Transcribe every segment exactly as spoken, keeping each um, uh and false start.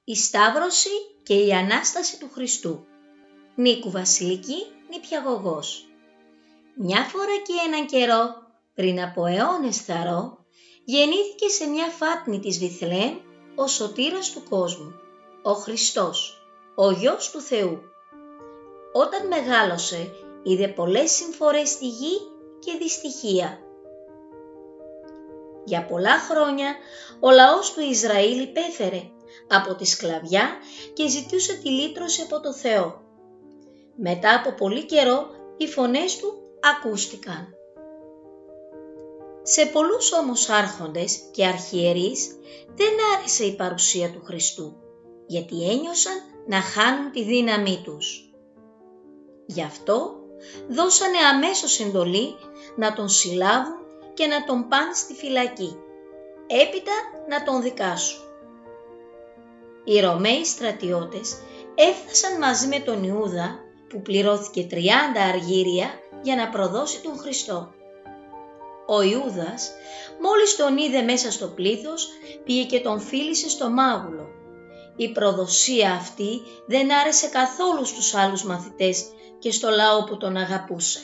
Η Σταύρωση και η Ανάσταση του Χριστού. Νίκου Βασιλική, νηπιαγωγός. Μια φορά και έναν καιρό, πριν από αιώνες θαρώ, γεννήθηκε σε μια φάτνη της Βιθλεέμ ο σωτήρας του κόσμου, ο Χριστός, ο Υιός του Θεού. Όταν μεγάλωσε, είδε πολλές συμφορές στη γη και δυστυχία. Για πολλά χρόνια ο λαός του Ισραήλ υπέφερε από τη σκλαβιά και ζητούσε τη λύτρωση από το Θεό. Μετά από πολύ καιρό οι φωνές του ακούστηκαν. Σε πολλούς όμως άρχοντες και αρχιερείς δεν άρεσε η παρουσία του Χριστού, γιατί ένιωσαν να χάνουν τη δύναμή τους. Γι' αυτό δώσανε αμέσως εντολή να τον συλλάβουν και να τον πάνε στη φυλακή, έπειτα να τον δικάσουν. Οι Ρωμαίοι στρατιώτες έφτασαν μαζί με τον Ιούδα, που πληρώθηκε τριάντα αργύρια για να προδώσει τον Χριστό. Ο Ιούδας, μόλις τον είδε μέσα στο πλήθος, πήγε και τον φίλησε στο μάγουλο. Η προδοσία αυτή δεν άρεσε καθόλου στους άλλους μαθητές και στο λαό που τον αγαπούσε.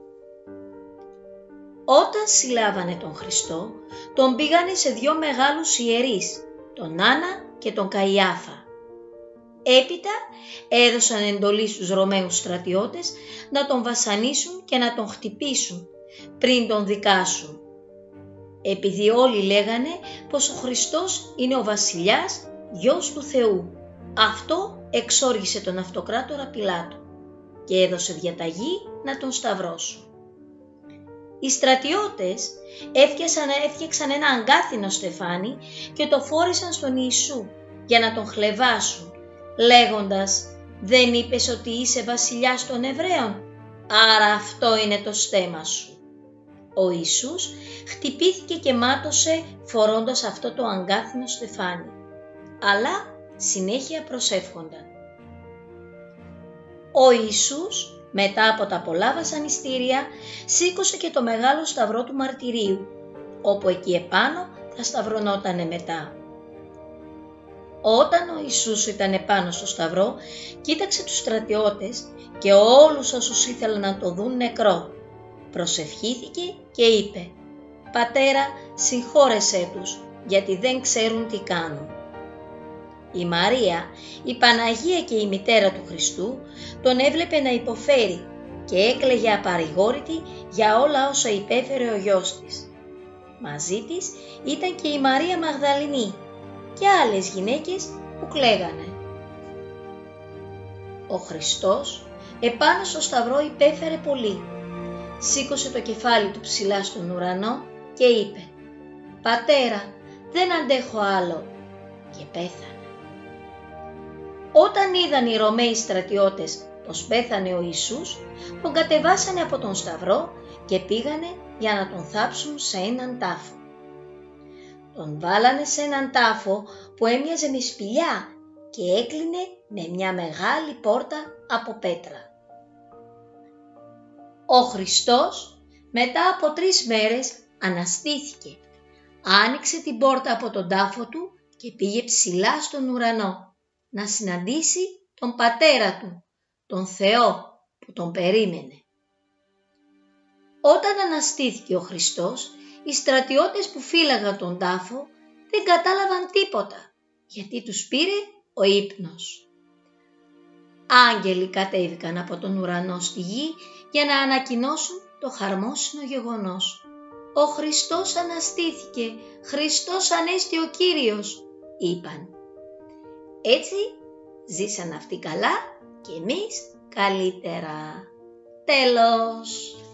Όταν συλλάβανε τον Χριστό, τον πήγανε σε δυο μεγάλους ιερείς, τον Άννα και τον Καϊάφα. Έπειτα έδωσαν εντολή στους Ρωμαίους στρατιώτες να τον βασανίσουν και να τον χτυπήσουν πριν τον δικάσουν. Επειδή όλοι λέγανε πως ο Χριστός είναι ο βασιλιάς, Υιός του Θεού. Αυτό εξόργησε τον αυτοκράτορα Πιλάτο και έδωσε διαταγή να τον σταυρώσουν. Οι στρατιώτες έφτιαξαν, έφτιαξαν ένα αγκάθινο στεφάνι και το φόρεσαν στον Ιησού για να τον χλεβάσουν, λέγοντας «Δεν είπες ότι είσαι βασιλιάς των Εβραίων, άρα αυτό είναι το στέμμα σου». Ο Ιησούς χτυπήθηκε και μάτωσε φορώντας αυτό το αγκάθινο στεφάνι, αλλά συνέχεια προσεύχονταν. Ο Ιησούς, μετά από τα πολλά βασανιστήρια, σήκωσε και το μεγάλο σταυρό του μαρτυρίου, όπου εκεί επάνω θα σταυρωνότανε μετά. Όταν ο Ιησούς ήταν επάνω στο σταυρό, κοίταξε τους στρατιώτες και όλους όσους ήθελαν να το δουν νεκρό. Προσευχήθηκε και είπε «Πατέρα, συγχώρεσέ τους, γιατί δεν ξέρουν τι κάνουν». Η Μαρία, η Παναγία και η μητέρα του Χριστού, τον έβλεπε να υποφέρει και έκλαιγε απαρηγόρητη για όλα όσα υπέφερε ο γιος της. Μαζί της ήταν και η Μαρία Μαγδαληνή και άλλες γυναίκες που κλαίγανε. Ο Χριστός επάνω στο σταυρό υπέφερε πολύ. Σήκωσε το κεφάλι του ψηλά στον ουρανό και είπε «Πατέρα, δεν αντέχω άλλο» και πέθανε. Όταν είδαν οι Ρωμαίοι στρατιώτες πως πέθανε ο Ιησούς, τον κατεβάσανε από τον σταυρό και πήγανε για να τον θάψουν σε έναν τάφο. Τον βάλανε σε έναν τάφο που έμοιαζε με σπηλιά και έκλεινε με μια μεγάλη πόρτα από πέτρα. Ο Χριστός μετά από τρεις μέρες αναστήθηκε, άνοιξε την πόρτα από τον τάφο του και πήγε ψηλά στον ουρανό να συναντήσει τον Πατέρα του, τον Θεό που τον περίμενε. Όταν αναστήθηκε ο Χριστός, οι στρατιώτες που φύλαγαν τον τάφο δεν κατάλαβαν τίποτα, γιατί τους πήρε ο ύπνος. Άγγελοι κατέβηκαν από τον ουρανό στη γη για να ανακοινώσουν το χαρμόσυνο γεγονός. «Ο Χριστός αναστήθηκε, Χριστός Ανέστη ο Κύριος», είπαν. Έτσι ζήσαν αυτοί καλά και εμείς καλύτερα. Τέλος.